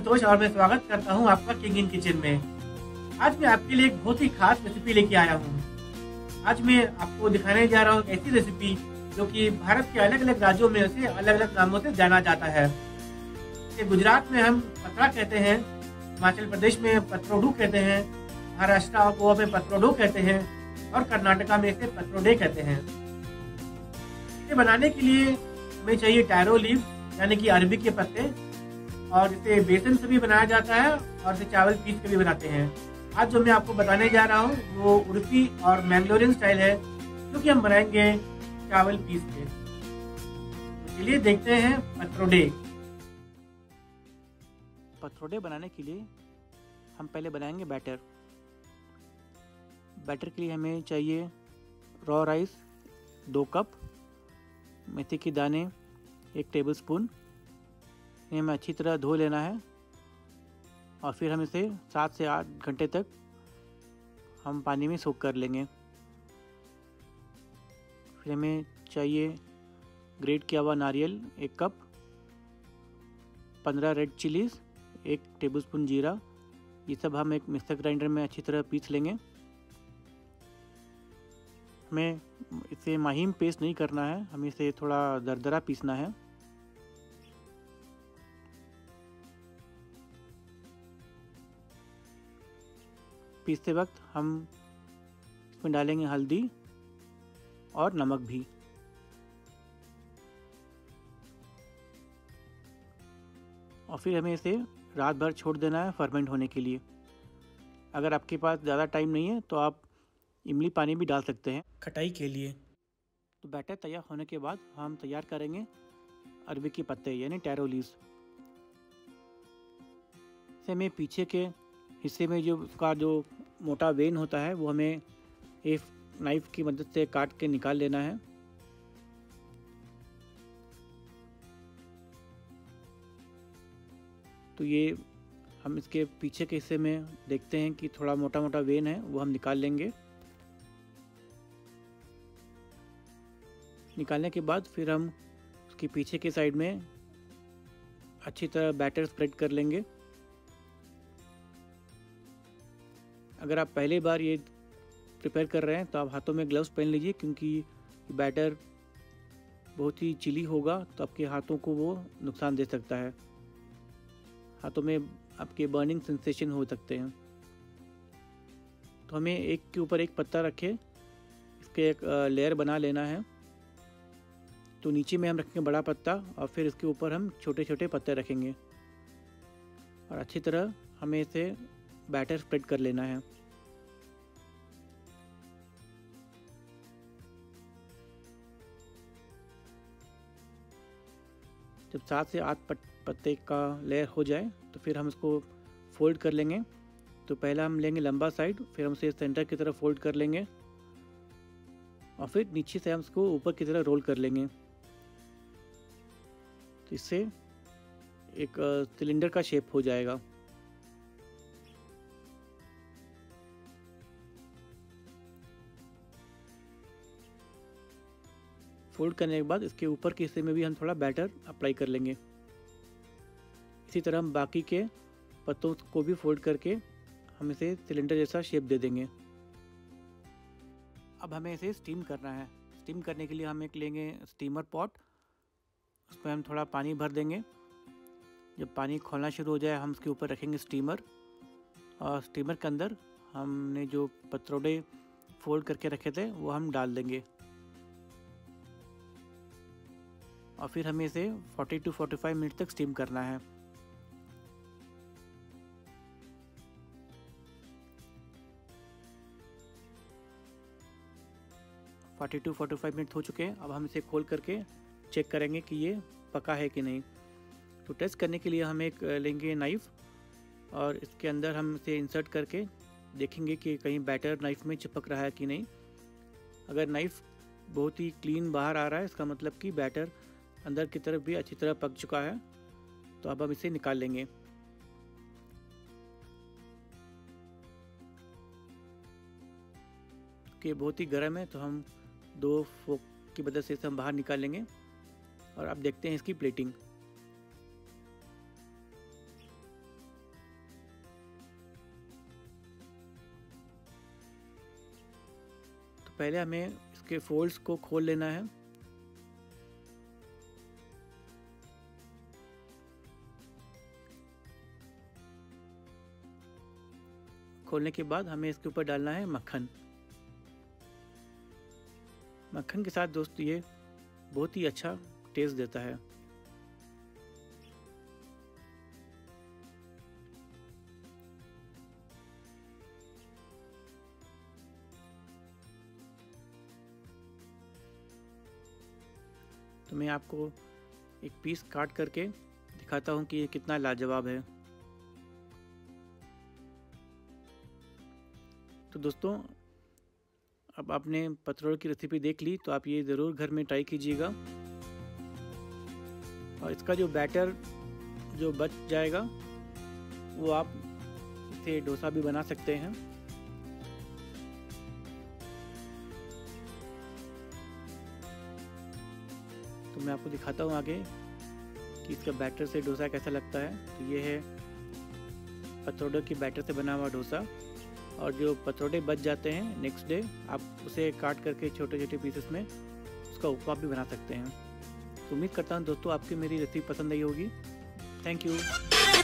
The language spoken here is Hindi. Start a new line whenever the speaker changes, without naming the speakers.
संतोष और मैं स्वागत करता हूं आपका किंग इन किचन में। आज मैं आपके लिए एक बहुत ही खास रेसिपी लेके आया हूं। आज मैं आपको दिखाने जा रहा हूं एक ऐसी रेसिपी जो कि भारत के अलग अलग राज्यों में उसे अलग अलग नामों से जाना जाता है। जैसे गुजरात में हम पतरा कहते हैं, हिमाचल प्रदेश में पत्रोडू कहते हैं, महाराष्ट्र और गोवा में पत्रोडो कहते हैं और कर्नाटका में इसे पत्रोडे कहते हैं। इसे बनाने के लिए हमें चाहिए टैरो लीव यानी कि अरबी के पत्ते, और इसे बेसन से भी बनाया जाता है और इसे चावल पीस के भी बनाते हैं। आज जो मैं आपको बताने जा रहा हूँ वो उडुपी और मैंगलोरियन स्टाइल है, जो कि हम बनाएंगे चावल पीस के। चलिए देखते हैं पत्रोडे।
पत्रोडे बनाने के लिए हम पहले बनाएंगे बैटर। बैटर के लिए हमें चाहिए रॉ राइस 2 कप, मेथी के दाने 1 टेबलस्पून। इन्हें हमें अच्छी तरह धो लेना है और फिर हम इसे 7 से 8 घंटे तक हम पानी में सोक कर लेंगे। फिर हमें चाहिए ग्रेट किया हुआ नारियल 1 कप, 15 रेड चिलीज़, 1 टेबलस्पून जीरा। ये सब हम एक मिक्सर ग्राइंडर में अच्छी तरह पीस लेंगे। हमें इसे महीन पेस्ट नहीं करना है, हमें इसे थोड़ा दरदरा पीसना है। पीसते वक्त हम इसमें डालेंगे हल्दी और नमक भी। और फिर हमें इसे रात भर छोड़ देना है फर्मेंट होने के लिए। अगर आपके पास ज़्यादा टाइम नहीं है तो आप इमली पानी भी डाल सकते हैं खटाई के लिए। तो बैटर तैयार होने के बाद हम तैयार करेंगे अरबी के पत्ते यानी टैरो लीव्स। इसे हमें पीछे के हिस्से में जो उसका जो मोटा वेन होता है वो हमें एक नाइफ की मदद से काट के निकाल लेना है। तो ये हम इसके पीछे के हिस्से में देखते हैं कि थोड़ा मोटा मोटा वेन है, वो हम निकाल लेंगे। निकालने के बाद फिर हम उसके पीछे के साइड में अच्छी तरह बैटर स्प्रेड कर लेंगे। अगर आप पहली बार ये प्रिपेयर कर रहे हैं तो आप हाथों में ग्लव्स पहन लीजिए, क्योंकि बैटर बहुत ही चिली होगा तो आपके हाथों को वो नुकसान दे सकता है। हाथों में आपके बर्निंग सेंसेशन हो सकते हैं। तो हमें एक के ऊपर एक पत्ता रखे इसके एक लेयर बना लेना है। तो नीचे में हम रखेंगे बड़ा पत्ता और फिर इसके ऊपर हम छोटे छोटे पत्ते रखेंगे और अच्छी तरह हमें इसे बैटर स्प्रेड कर लेना है। जब 7 से 8 पत्ते का लेयर हो जाए तो फिर हम इसको फोल्ड कर लेंगे। तो पहला हम लेंगे लंबा साइड, फिर हम इसे सेंटर की तरफ फोल्ड कर लेंगे और फिर नीचे से हम इसको ऊपर की तरफ रोल कर लेंगे। तो इससे एक सिलेंडर का शेप हो जाएगा। फोल्ड करने के बाद इसके ऊपर के हिस्से में भी हम थोड़ा बैटर अप्लाई कर लेंगे। इसी तरह हम बाकी के पत्तों को भी फोल्ड करके हम इसे सिलेंडर जैसा शेप दे देंगे। अब हमें इसे स्टीम करना है। स्टीम करने के लिए हम एक लेंगे स्टीमर पॉट, उसमें हम थोड़ा पानी भर देंगे। जब पानी खौलना शुरू हो जाए हम उसके ऊपर रखेंगे स्टीमर, और स्टीमर के अंदर हमने जो पत्रोडे फोल्ड करके रखे थे वो हम डाल देंगे। और फिर हमें इसे 40 to 45 मिनट तक स्टीम करना है। $40 to 45 मिनट हो चुके हैं। अब हम इसे खोल करके चेक करेंगे कि ये पका है कि नहीं। तो टेस्ट करने के लिए हम एक लेंगे नाइफ़ और इसके अंदर हम इसे इंसर्ट करके देखेंगे कि कहीं बैटर नाइफ़ में चिपक रहा है कि नहीं। अगर नाइफ़ बहुत ही क्लीन बाहर आ रहा है, इसका मतलब कि बैटर अंदर की तरफ भी अच्छी तरह पक चुका है। तो अब हम इसे निकाल लेंगे। कि बहुत ही गर्म है तो हम 2 फोक की मदद से इसे हम बाहर निकाल लेंगे और अब देखते हैं इसकी प्लेटिंग। पहले हमें इसके फोल्ड्स को खोल लेना है। खोलने के बाद हमें इसके ऊपर डालना है मक्खन। मक्खन के साथ दोस्तों ये बहुत ही अच्छा टेस्ट देता है। तो मैं आपको एक पीस काट करके दिखाता हूँ कि ये कितना लाजवाब है। तो दोस्तों, अब आपने पतरोड़ की रेसिपी देख ली, तो आप ये ज़रूर घर में ट्राई कीजिएगा। और इसका जो बैटर जो बच जाएगा वो आप इसे डोसा भी बना सकते हैं। तो मैं आपको दिखाता हूँ आगे कि इसका बैटर से डोसा कैसा लगता है। तो ये है पतरोड़े की बैटर से बना हुआ डोसा। और जो पतरोड़े बच जाते हैं नेक्स्ट डे, आप उसे काट करके छोटे छोटे पीसेस में उसका उपमा भी बना सकते हैं। तो उम्मीद करता हूँ दोस्तों आपकी मेरी रेसिपी पसंद आई होगी। Thank you.